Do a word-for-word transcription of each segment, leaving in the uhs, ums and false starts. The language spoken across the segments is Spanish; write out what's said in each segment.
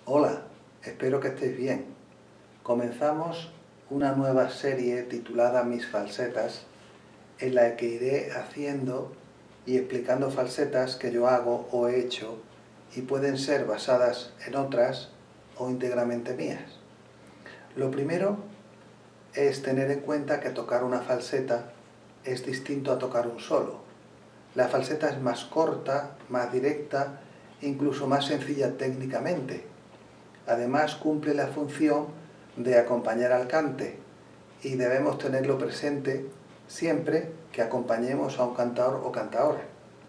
Hola, espero que estéis bien. Comenzamos una nueva serie titulada Mis falsetas, en la que iré haciendo y explicando falsetas que yo hago o he hecho y pueden ser basadas en otras o íntegramente mías. Lo primero es tener en cuenta que tocar una falseta es distinto a tocar un solo. La falseta es más corta, más directa, incluso más sencilla técnicamente. Además cumple la función de acompañar al cante y debemos tenerlo presente siempre que acompañemos a un cantador o cantadora.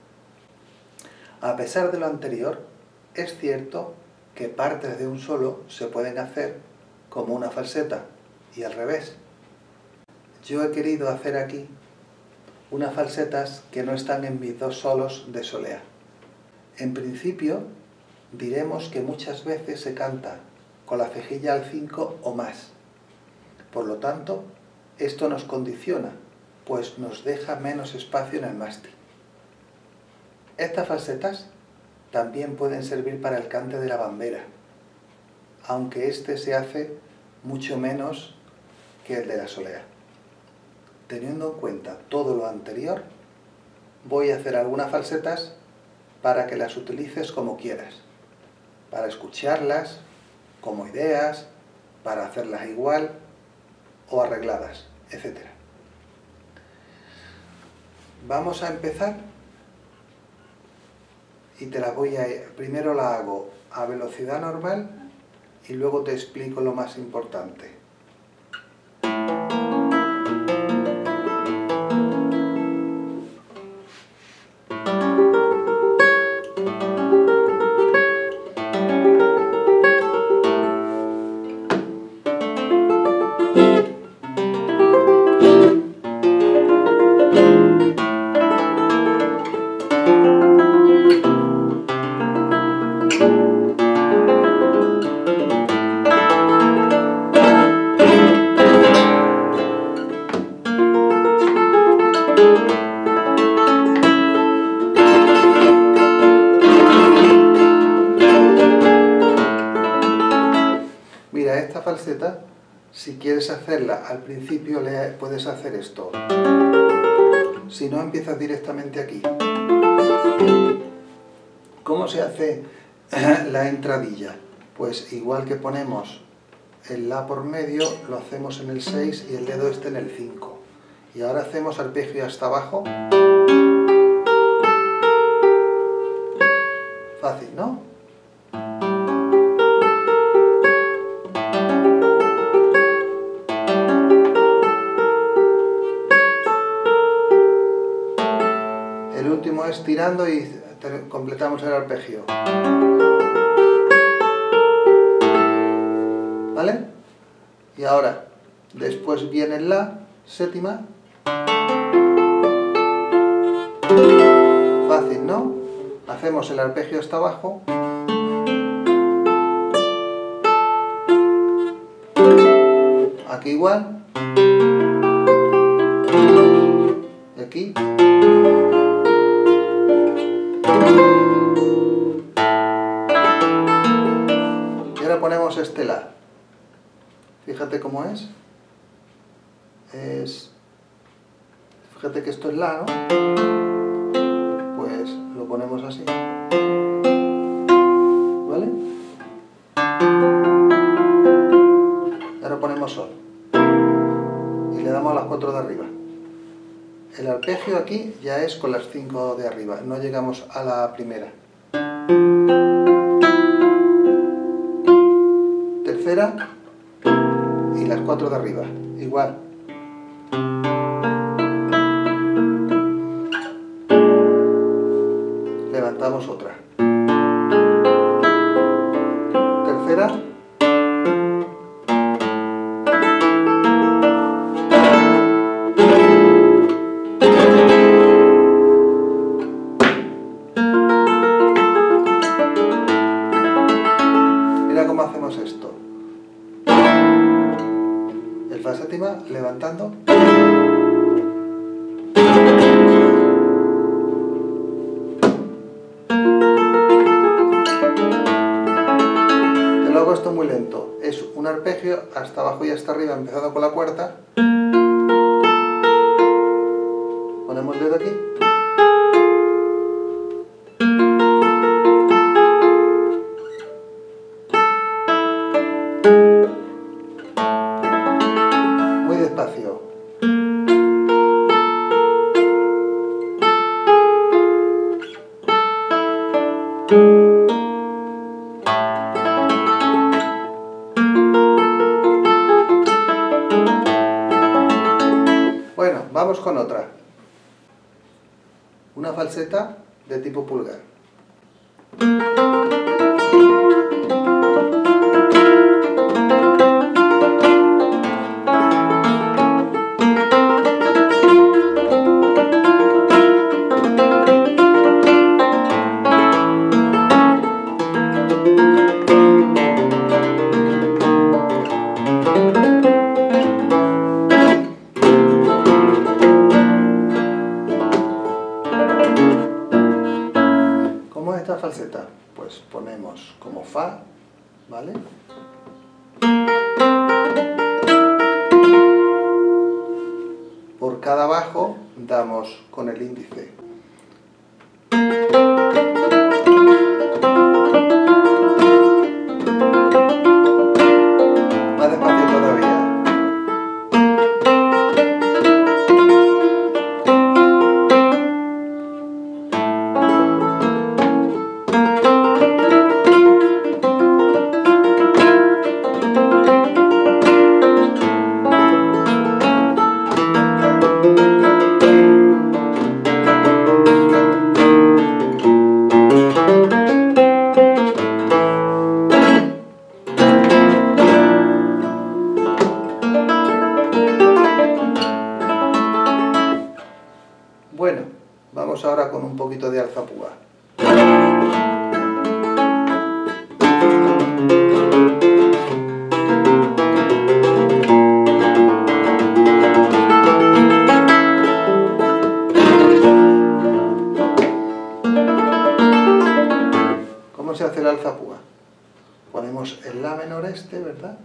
A pesar de lo anterior, es cierto que partes de un solo se pueden hacer como una falseta y al revés. Yo he querido hacer aquí unas falsetas que no están en mis dos solos de solea. En principio, diremos que muchas veces se canta con la cejilla al cinco o más. Por lo tanto, esto nos condiciona, pues nos deja menos espacio en el mástil. Estas falsetas también pueden servir para el cante de la bambera, aunque este se hace mucho menos que el de la solea. Teniendo en cuenta todo lo anterior, voy a hacer algunas falsetas para que las utilices como quieras, para escucharlas, como ideas, para hacerlas igual o arregladas, etcétera. Vamos a empezar y te las voy a... Primero la hago a velocidad normal y luego te explico lo más importante. Mira, esta falseta, si quieres hacerla al principio, le puedes hacer esto. Si no, empiezas directamente aquí. ¿Cómo se hace la entradilla? Pues igual que ponemos el La por medio, lo hacemos en el seis y el dedo este en el cinco. Y ahora hacemos arpegio hasta abajo. Fácil, ¿no? El último es tirando y completamos el arpegio. ¿Vale? Y ahora, después viene el La, séptima. Fácil, ¿no? Hacemos el arpegio hasta abajo. Aquí igual. Y aquí. Y ahora ponemos este La. Fíjate cómo es. Es... Fíjate que esto es La, ¿no? Pues lo ponemos así. ¿Vale? Y ahora ponemos Sol. Y le damos a las cuatro de arriba. El arpegio aquí ya es con las cinco de arriba, no llegamos a la primera. Tercera y las cuatro de arriba, igual. Levantamos otra. Tercera. ¿Cómo hacemos esto? El fa séptima levantando. paso muy lento. Es un arpegio hasta abajo y hasta arriba, empezando con la cuarta. Ponemos el dedo aquí. Muy despacio. Bueno, vamos con otra. Una falseta de tipo pulgar. ¿Cómo es esta falseta? Pues ponemos como Fa, ¿vale? Por cada bajo damos con el índice. Más despacio todavía. Bueno, vamos ahora con un poquito de alzapúa. ¿Cómo se hace el alzapúa? Ponemos el La menor este, ¿verdad?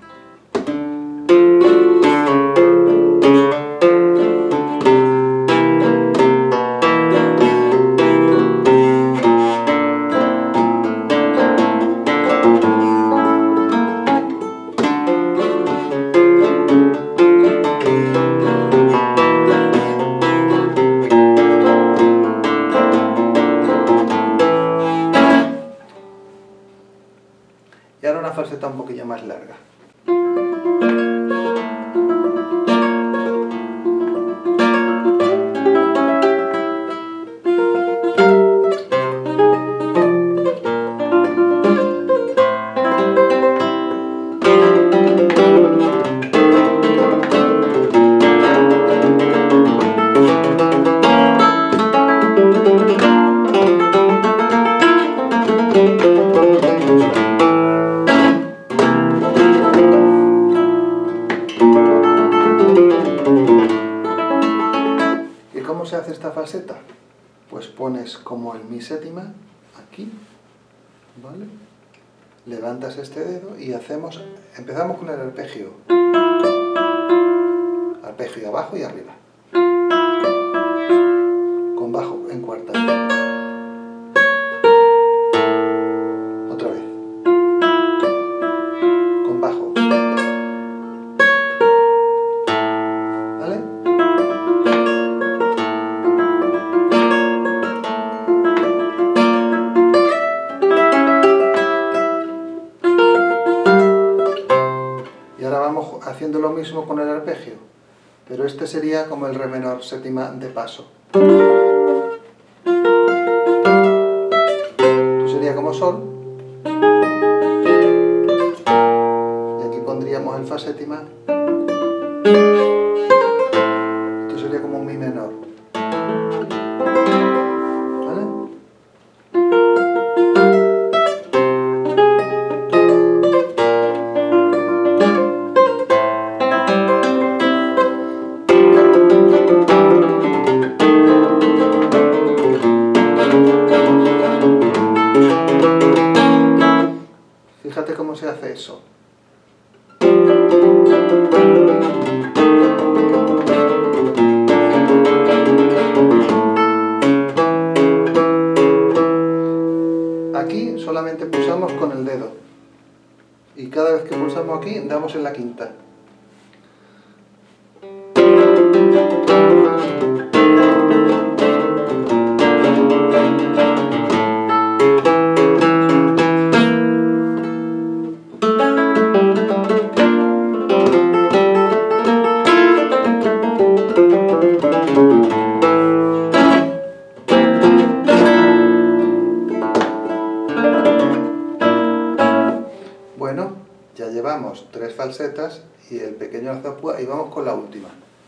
Y ahora una falseta un poquillo más larga. ¿Cómo se hace esta falseta? Pues pones como el Mi séptima aquí, ¿vale? Levantas este dedo y hacemos, empezamos con el arpegio. Arpegio abajo y arriba. Con bajo en cuarta. Otra vez. Con bajo. ¿Vale? Y ahora vamos haciendo lo mismo con el arpegio, pero este sería como el Re menor séptima de paso. Esto sería como Sol, y aquí pondríamos el Fa séptima. Esto sería como un Mi menor. ¿Vale? Fíjate cómo se hace eso. pulsamos con el dedo. Y cada vez que pulsamos aquí, damos en la quinta. Bueno, ya llevamos tres falsetas y el pequeño alzapúa y vamos con la última.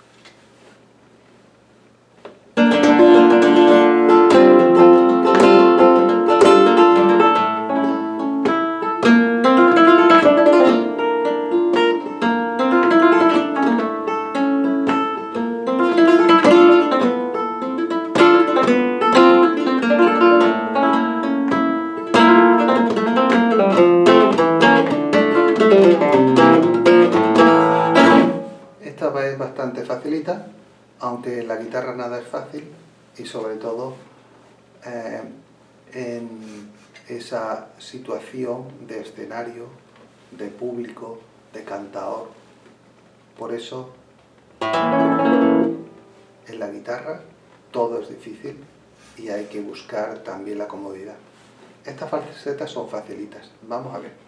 Esta es bastante facilita, aunque en la guitarra nada es fácil y sobre todo eh, en esa situación de escenario, de público, de cantador. Por eso en la guitarra todo es difícil y hay que buscar también la comodidad. Estas falsetas son facilitas, vamos a ver.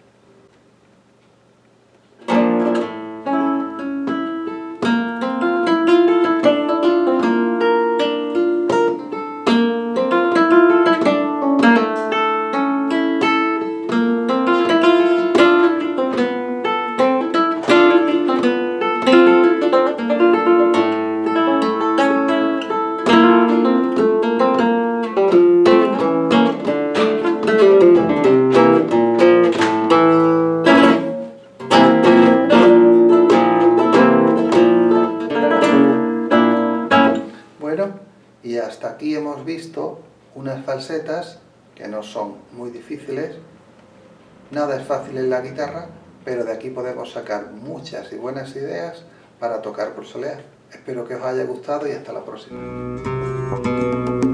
Y hasta aquí hemos visto unas falsetas que no son muy difíciles, nada es fácil en la guitarra, pero de aquí podemos sacar muchas y buenas ideas para tocar por solear. Espero que os haya gustado y hasta la próxima.